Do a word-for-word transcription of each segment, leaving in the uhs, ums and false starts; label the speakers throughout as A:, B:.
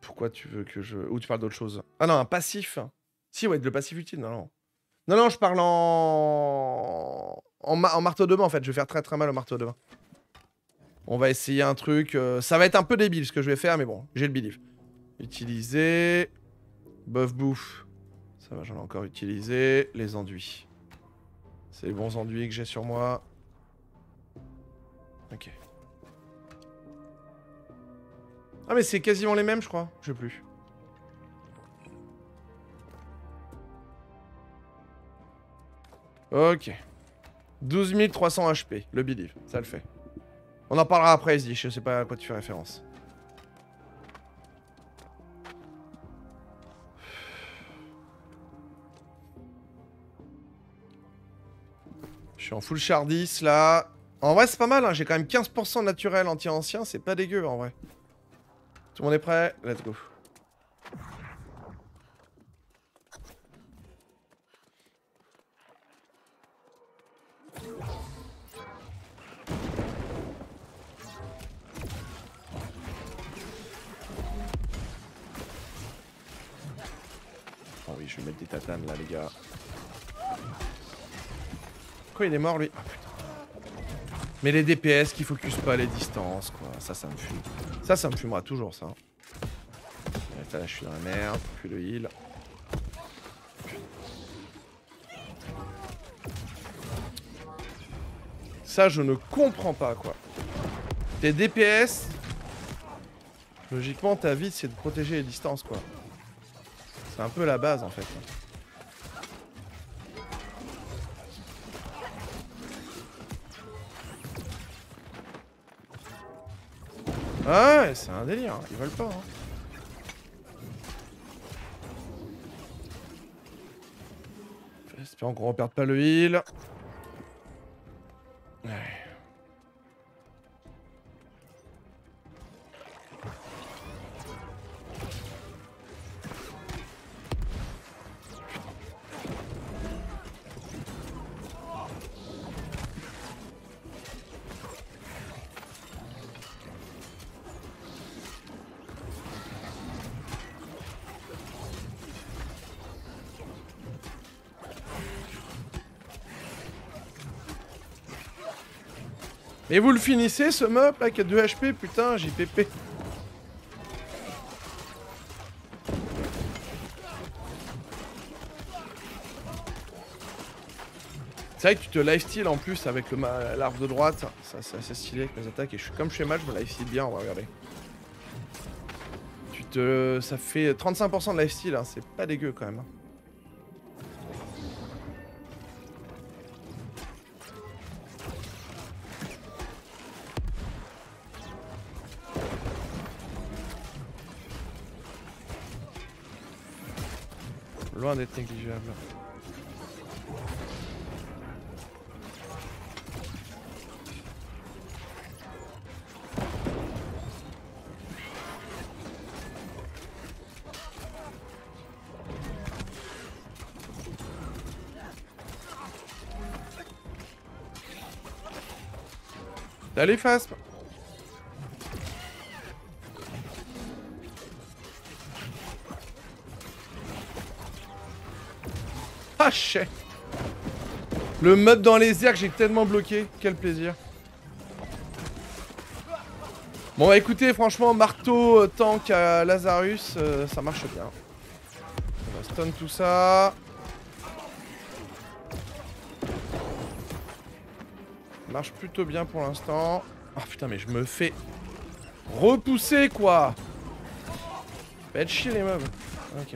A: Pourquoi tu veux que je... Ou tu parles d'autre chose? Ah non, un passif. Si, ouais, le passif utile, non, non. Non, non, je parle en... En, ma... en marteau de main, en fait. Je vais faire très très mal au marteau de main. On va essayer un truc... Euh... Ça va être un peu débile ce que je vais faire, mais bon, j'ai le belief. Utiliser... Boeuf bouffe. Ça va, j'en ai encore utilisé. Les enduits. C'est les bons enduits que j'ai sur moi. Ok. Ah mais c'est quasiment les mêmes, je crois. Je sais plus. Ok. douze mille trois cents H P, le believe, ça le fait. On en parlera après, Izzy, je sais pas à quoi tu fais référence. Je suis en full chardis, là. En vrai, c'est pas mal, hein. J'ai quand même quinze pour cent naturel anti-ancien, c'est pas dégueu, en vrai. Tout le monde est prêt? Let's go. Oh oui, je vais mettre des tatanes, là, les gars. Quoi, il est mort, lui? Ah, putain. Mais les D P S qui focus pas les distances, quoi. Ça, ça me fume. Ça, ça me fumera toujours, ça. Là, là, je suis dans la merde. Plus de heal. Ça, je ne comprends pas, quoi. Tes D P S... Logiquement, ta vie, c'est de protéger les distances, quoi. C'est un peu la base, en fait. Ah ouais, c'est un délire, hein. Ils veulent pas, hein. Espérons qu'on reperde pas le heal. Ouais. Et vous le finissez ce mob là qui a deux H P, putain, J P P. C'est vrai que tu te lifesteal en plus avec l'arbre de droite, ça c'est assez stylé avec mes attaques et je suis comme je fais mal, je me lifesteal bien, on va regarder. Tu te... ça fait trente-cinq pour cent de lifesteal, hein, c'est pas dégueu quand même. Hein. Loin d'être négligeable. Allez, Phasm. Ah, chais. Le mob dans les airs que j'ai tellement bloqué. Quel plaisir. Bon, bah écoutez, franchement, marteau, tank à Lazarus, euh, ça marche bien. On va stun tout ça. Ça marche plutôt bien pour l'instant. Oh putain, mais je me fais repousser, quoi. Faites chier, les mobs. Ok.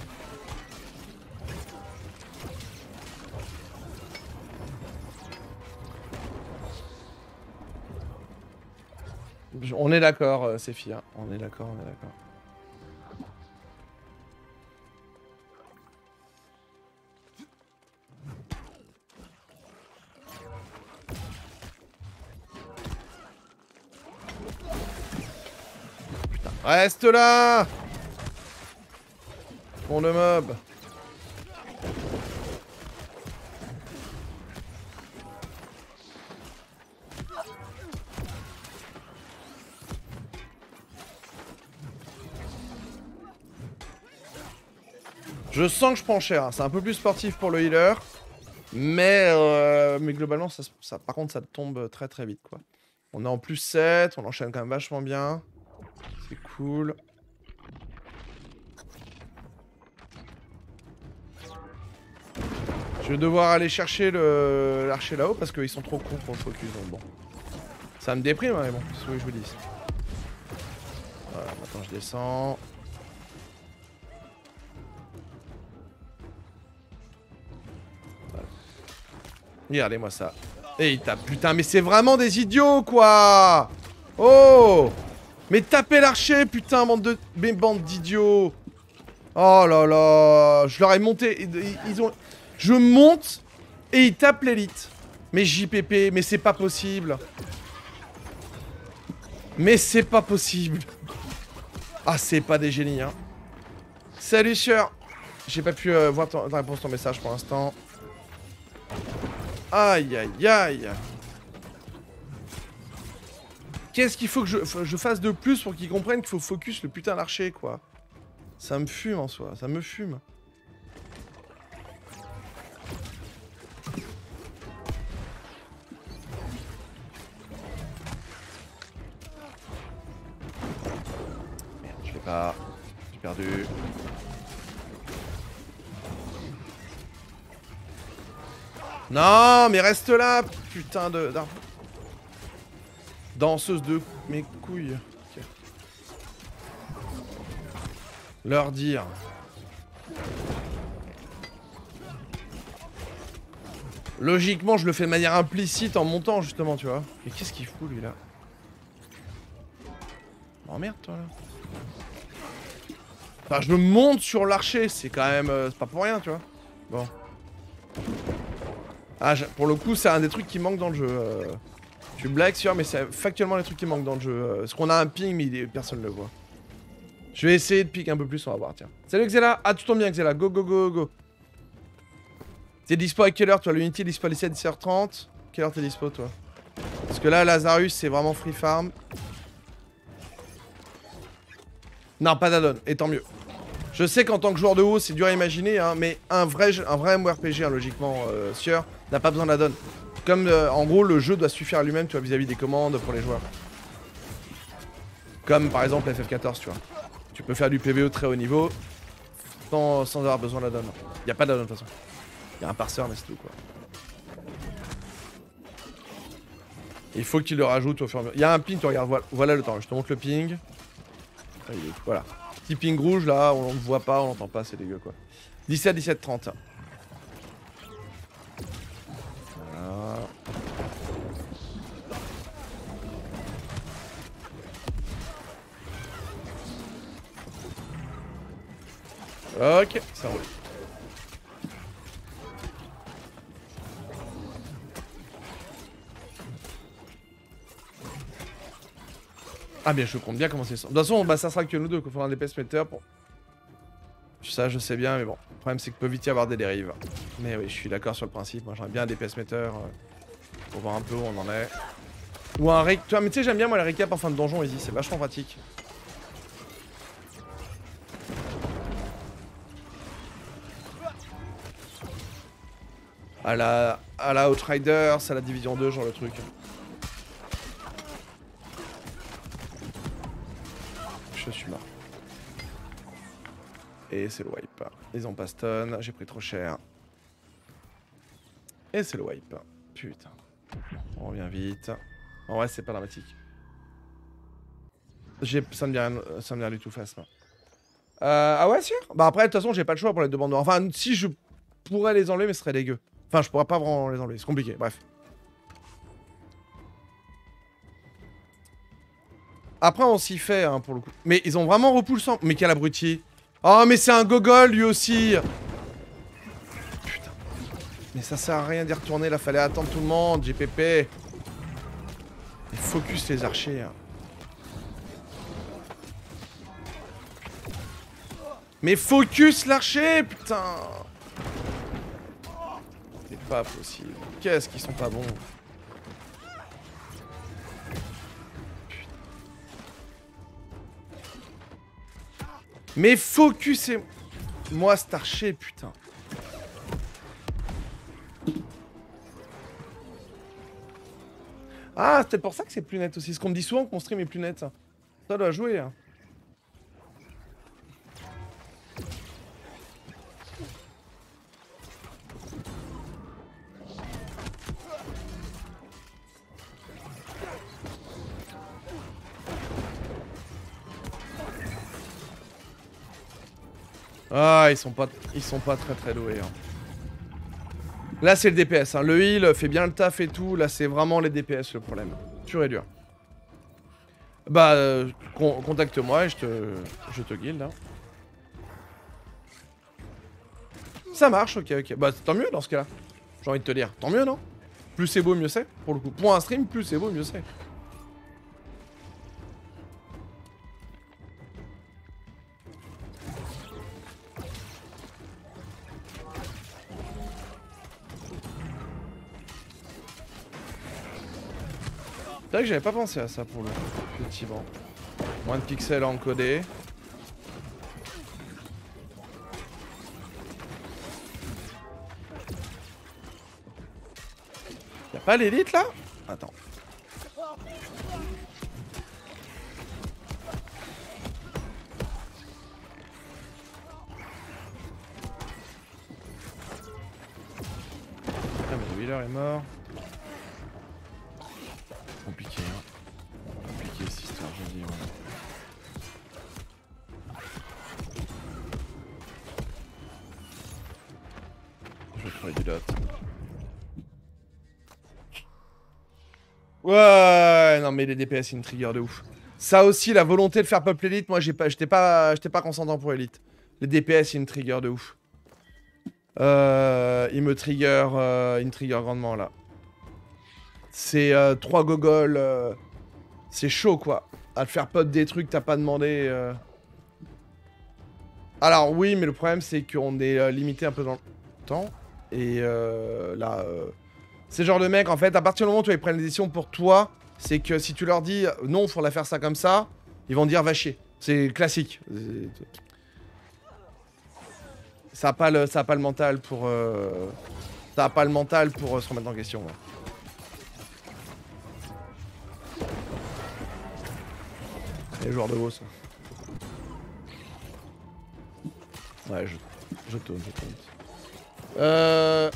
A: On est d'accord, euh, Sephi, hein. On est d'accord, on est d'accord. Putain, reste là! Bon, le mob. Je sens que je prends cher, hein. C'est un peu plus sportif pour le healer. Mais, euh, mais globalement, ça, ça, par contre, ça tombe très très vite, quoi. On est en plus sept, on enchaîne quand même vachement bien. C'est cool. Je vais devoir aller chercher l'archer là-haut parce qu'ils sont trop cons pour le focus, donc bon. Ça me déprime, hein, mais bon, c'est ce que je vous dis. Voilà, maintenant je descends. Regardez-moi ça. Et il tape. Putain, mais c'est vraiment des idiots, quoi. Oh. Mais tapez l'archer, putain, bande de... Mais bande d'idiots. Oh là là. Je leur ai monté... Ils, ils ont... Je monte et ils tapent l'élite. Mais J P P, mais c'est pas possible. Mais c'est pas possible. Ah, c'est pas des génies, hein. Salut, Sieur. J'ai pas pu euh, voir ton, ta réponse, ton message pour l'instant. Aïe, aïe, aïe. Qu'est-ce qu'il faut que je, je fasse de plus pour qu'ils comprennent qu'il faut focus le putain d'archer, quoi. Ça me fume en soi, ça me fume. Merde, je fais pas. J'ai perdu. Non, mais reste là, putain de d'arbre. Danseuse de mes couilles. Okay. Leur dire. Logiquement, je le fais de manière implicite en montant, justement, tu vois. Mais qu'est-ce qu'il fout, lui, là? Oh merde, toi, là. Enfin, je monte sur l'archer, c'est quand même... Euh, c'est pas pour rien, tu vois. Bon. Ah, pour le coup, c'est un des trucs qui manque dans le jeu. Euh, tu blagues, sûr, mais c'est factuellement les trucs qui manquent dans le jeu. Euh, parce qu'on a un ping, mais il, personne ne le voit. Je vais essayer de pique un peu plus, on va voir, tiens. Salut Xela. Ah, tu tombes bien, Xela. Go, go, go, go. T'es dispo à quelle heure, toi? L'unité est dispo à dix-sept heures trente. Quelle heure t'es dispo, toi? Parce que là, Lazarus, c'est vraiment free farm. Non, pas d'addon, et tant mieux. Je sais qu'en tant que joueur de WoW, c'est dur à imaginer, hein, mais un vrai, un vrai M M O R P G, hein, logiquement, euh, Sieur, n'a pas besoin d'addon. Comme, euh, en gros, le jeu doit suffire à lui-même, tu vois, vis-à-vis des commandes pour les joueurs. Comme, par exemple, F F quatorze, tu vois. Tu peux faire du P V E très haut niveau, sans, sans avoir besoin d'addon. Il n'y a pas d'addon, de toute façon. Il y a un parseur, mais c'est tout, quoi. Il faut qu'il le rajoute au fur et à mesure. Il y a un ping, tu regardes, voilà, voilà le temps, je te montre le ping. Ah, il est, voilà. Petit ping rouge là, on ne voit pas, on n'entend pas, c'est dégueu quoi. dix-sept, dix-sept, trente. Voilà. Ok, ça roule. Ah bien, je compte bien commencer ça. De toute façon, bah, ça sera que nous deux qu'il faudra un D P S meter pour... Ça, je sais bien, mais bon. Le problème, c'est qu'il peut vite y avoir des dérives. Mais oui, je suis d'accord sur le principe. Moi, j'aimerais bien un D P S meter euh, pour voir un peu où on en est. Ou un rec... Tu vois, mais tu sais, j'aime bien, moi, les récaps en fin de donjon, easy. C'est vachement pratique. À la... à la Outriders, à la Division deux, genre le truc. Je suis mort. Et c'est le wipe. Ils ont pas stun, j'ai pris trop cher. Et c'est le wipe. Putain. On revient vite. En vrai, c'est pas dramatique. Ça me dit rien, ça me dit rien du tout face là. Euh, ah ouais, sûr. Bah après, de toute façon, j'ai pas le choix pour les deux bandes noires. Enfin, si je pourrais les enlever, mais ce serait dégueu. Enfin, je pourrais pas vraiment les enlever, c'est compliqué, bref. Après, on s'y fait, hein, pour le coup. Mais ils ont vraiment repoussant. Mais quel abruti. Oh, mais c'est un gogol, lui aussi. Putain. Mais ça sert à rien d'y retourner, là. Fallait attendre tout le monde, G P P. Et focus les archers. Hein. Mais focus l'archer, putain. C'est pas possible. Qu'est-ce qu'ils sont pas bons. Mais focus et... Moi, Starcher, putain. Ah, c'est peut-être pour ça que c'est plus net aussi. Ce qu'on me dit souvent que mon stream est plus net. Ça, ça doit jouer. Hein. Ah, ils sont pas, ils sont pas très très doués. Hein. Là, c'est le D P S. Hein. Le heal fait bien le taf et tout. Là, c'est vraiment les D P S le problème. Pur et dur. Bah, euh, con contacte-moi et je te, je te guilde. Hein. Ça marche, ok, ok. Bah, tant mieux dans ce cas-là. J'ai envie de te dire. Tant mieux, non? Plus c'est beau, mieux c'est. Pour le coup. Pour un stream, plus c'est beau, mieux c'est. C'est vrai que j'avais pas pensé à ça pour le petit banc. Moins de pixels à encoder. Y'a pas l'élite là? Attends. Ah mais le healer est mort. Compliqué hein. Compliqué cette histoire, je dis. Ouais. Je vais trouver du lot. Ouais, non mais les D P S, c'est une trigger de ouf. Ça aussi, la volonté de faire peuple élite, moi j'ai pas, j'étais pas, j'étais pas consentant pour élite. Les D P S, c'est une trigger de ouf. Euh, il me trigger, euh, il me trigger grandement là. C'est euh, trois gogoles, euh, c'est chaud quoi. À te faire pop des trucs, t'as pas demandé. Euh... Alors oui, mais le problème c'est qu'on est euh, limité un peu dans le temps. Et euh, là, euh, ces genres de mecs, en fait, à partir du moment où ils prennent les décisions pour toi, c'est que si tu leur dis non, faut la faire ça comme ça, ils vont dire va chier. C'est classique. Ça a pas le, ça a pas le mental pour, euh, ça a pas le mental pour euh, se remettre en question. Ouais. Les joueurs de haut, ça. Ouais, je, je tourne, je tourne. Euh...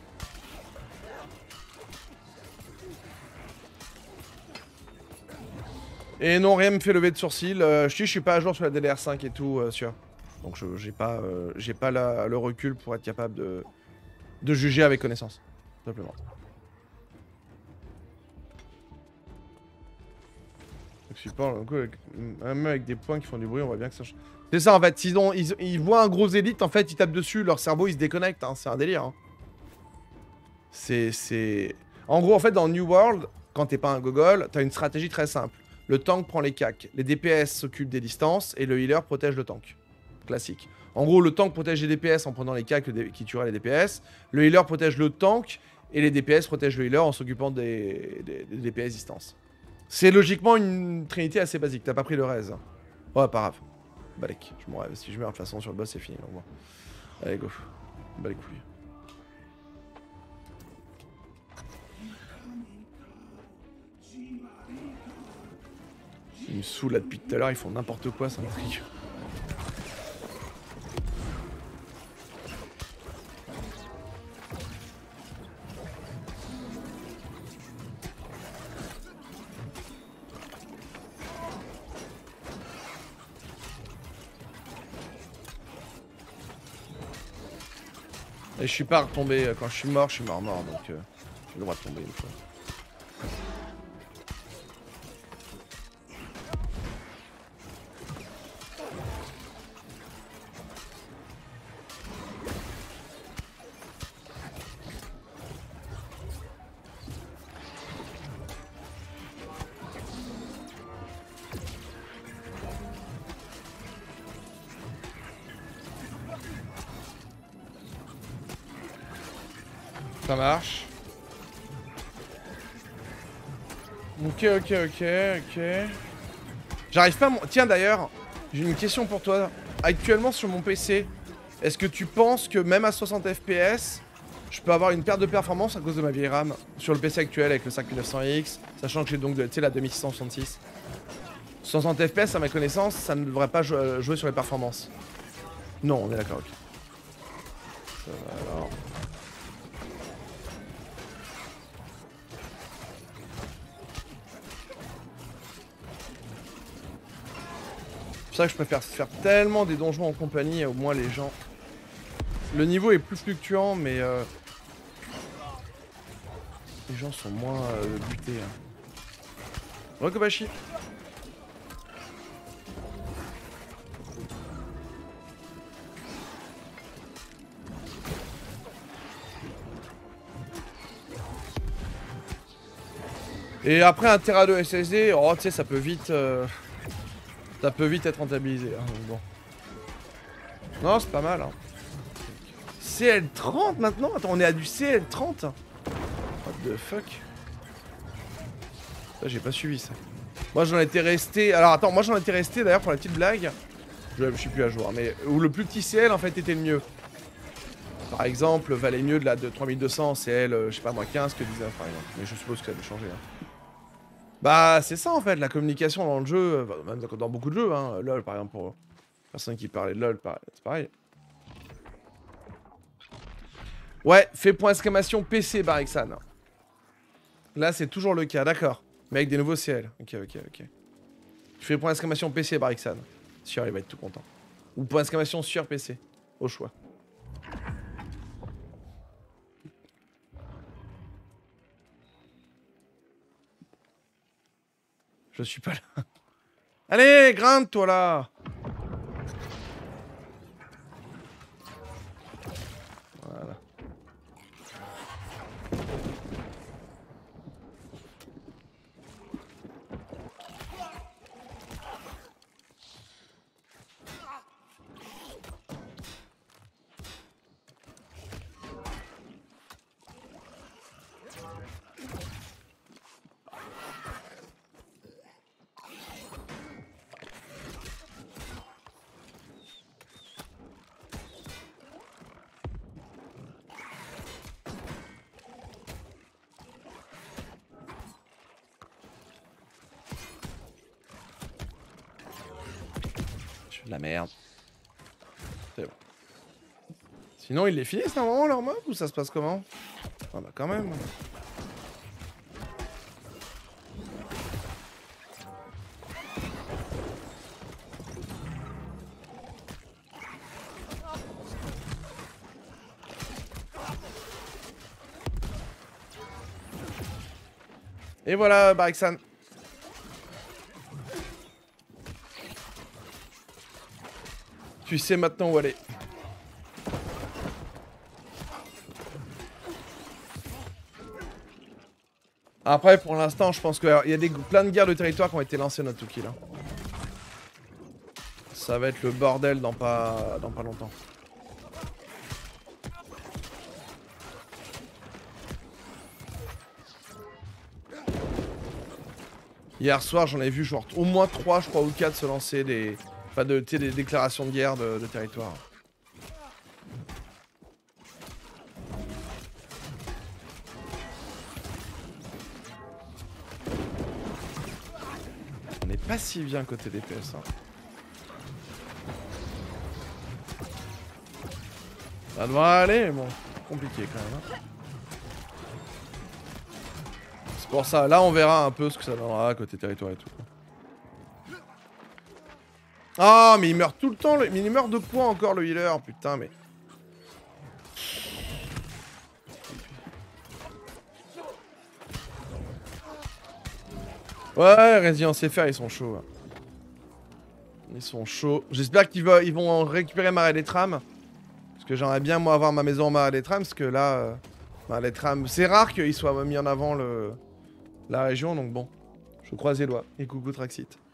A: Et non, rien me fait lever de sourcil. Euh, je, je suis pas à jour sur la D D R cinq et tout, euh, sûr. Donc je j'ai pas, euh, j'ai pas la, le recul pour être capable de, de juger avec connaissance. Simplement. Support, même avec des points qui font du bruit, on voit bien que ça... C'est ça en fait, ils, ont, ils, ils voient un gros élite, en fait, ils tapent dessus, leur cerveau il se déconnecte, hein, c'est un délire. Hein. C'est... En gros, en fait, dans New World, quand t'es pas un gogol, t'as une stratégie très simple. Le tank prend les cacs, les D P S s'occupent des distances, et le healer protège le tank. Classique. En gros, le tank protège les D P S en prenant les cacs qui tueraient les D P S, le healer protège le tank, et les D P S protègent le healer en s'occupant des, des, des D P S distance. C'est logiquement une trinité assez basique, t'as pas pris le raise. Ouais, pas grave. Balek, je m'en rêve. Si je meurs de toute façon sur le boss, c'est fini. Donc, allez, go. Bas les couilles. Ils me saoulent là depuis tout à l'heure, ils font n'importe quoi, c'est un truc. Et je suis pas retombé, quand je suis mort, je suis mort mort, donc euh, j'ai le droit de tomber une fois. Ça marche. Ok, ok, ok, ok. J'arrive pas à mon... Tiens d'ailleurs, j'ai une question pour toi. Actuellement sur mon P C, Est-ce que tu penses que même à soixante F P S, je peux avoir une perte de performance à cause de ma vieille RAM sur le P C actuel avec le cinq mille neuf cents X, sachant que j'ai donc de, la deux mille six cent soixante-six. soixante F P S à ma connaissance, ça ne devrait pas jouer sur les performances. Non, on est d'accord, ok. Ça va alors. C'est pour ça que je préfère faire tellement des donjons en compagnie, au moins les gens... Le niveau est plus fluctuant, mais... Euh... Les gens sont moins euh, butés. Hein. Rokobashi. Et après un Tera deux S S D, oh tu sais ça peut vite... Euh... Ça peut vite être rentabilisé. Hein, bon. Non c'est pas mal. Hein. C L trente maintenant? Attends, on est à du C L trente? What the fuck? Ça j'ai pas suivi ça. Moi j'en étais resté... Alors attends, moi j'en étais resté d'ailleurs pour la petite blague. Je, je suis plus à jour, mais où le plus petit C L en fait était le mieux. Par exemple, valait mieux de la de trois mille deux cents C L, euh, je sais pas moi, quinze que dix-neuf par exemple. Mais je suppose que ça avait changé. Hein. Bah c'est ça en fait, la communication dans le jeu, même dans beaucoup de jeux, hein. LOL par exemple, pour personne qui parlait de LOL, c'est pareil. Ouais, fait point exclamation P C Barixan. Là c'est toujours le cas, d'accord. Mais avec des nouveaux C L. Ok, ok, ok. Tu fais point exclamation P C Barixan. Sûr, il va être tout content. Ou point exclamation sur P C. Au choix. Je suis pas là. Allez, grimpe toi là. Voilà. De la merde. C'est bon. Sinon, ils les finissent normalement leur mob ou ça se passe comment? Ah bah quand même. Et voilà, Barixan. Tu sais maintenant où aller. Après, pour l'instant, je pense qu'il y a des, plein de guerres de territoire qui ont été lancées notre Tuki là. Ça va être le bordel dans pas, dans pas longtemps. Hier soir, j'en ai vu genre au moins trois, je crois, ou quatre se lancer des... Enfin, de, des déclarations de guerre de, de territoire. On n'est pas si bien côté D P S. Hein. Ça devrait aller, mais bon, compliqué quand même. Hein. C'est pour ça, là on verra un peu ce que ça donnera côté territoire et tout. Ah, oh, mais il meurt tout le temps, le... mais il meurt de points encore le healer, putain, mais... Ouais, Resident C F R, ils sont chauds. Ils sont chauds. J'espère qu'ils va... ils vont récupérer Marais des Trams. Parce que j'aimerais bien, moi, avoir ma maison en Marais des Trams, parce que là... Euh... Marais des Trams... C'est rare qu'ils soient mis en avant le... la région, donc bon. Je croise les doigts. Et coucou Traxit.